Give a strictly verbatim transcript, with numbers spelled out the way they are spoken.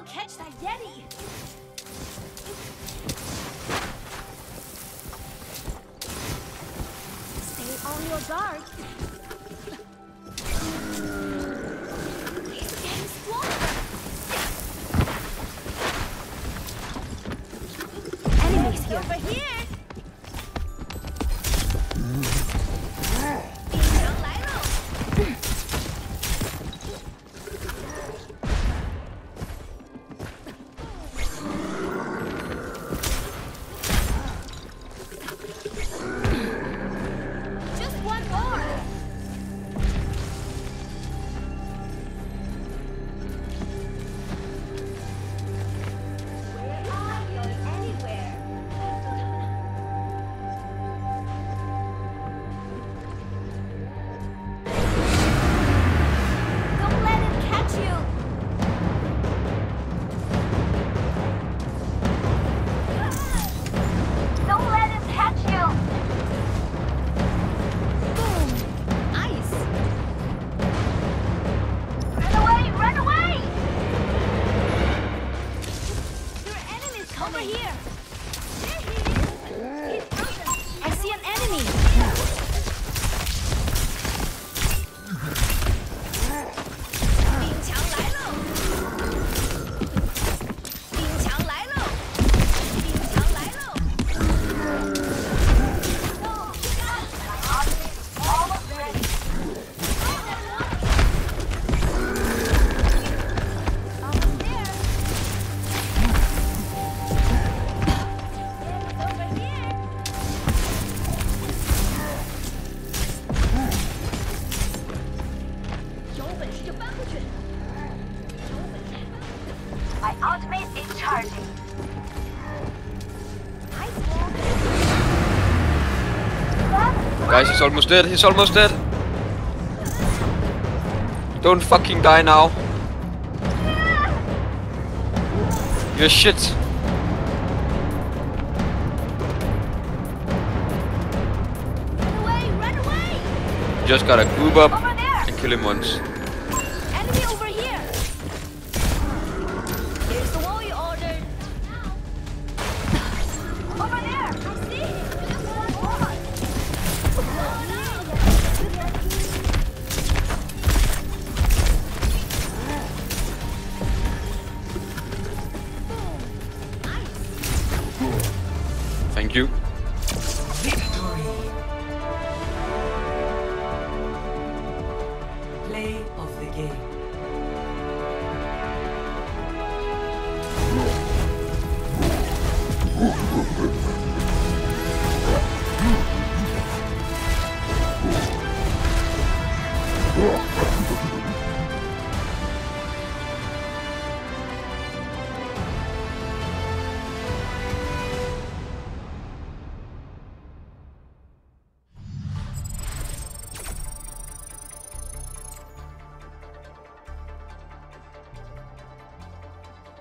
catch that Yeti! Stay on your guard. He's getting stronger. Enemies here. Over here. My ultimate is charging. Guys, he's almost dead. He's almost dead. Don't fucking die now. You're shit. Run away! Run away! You just gotta group up and kill him once. Enemy over here! Here's the wall you ordered. Over there! I see him! Just one more! Oh no! Thank you. Victory. Play of the game. Yeah.